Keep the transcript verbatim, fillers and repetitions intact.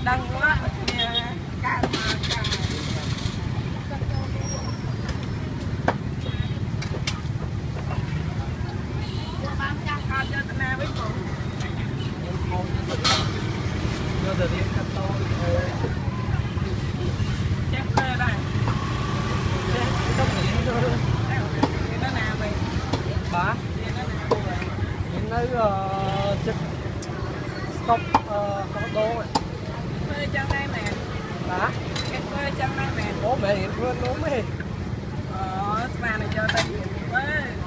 đăng quá cá mà cá cho tao na với cô cho từ đi cắt to chép đây đây chép không nghĩ nữa nó nào vậy bà những cái chép stop không đố rồi phơi chân đây mẹ hả em phơi chân đây mẹ bố mẹ hiện quên đúng mấy ờ spa này cho tay với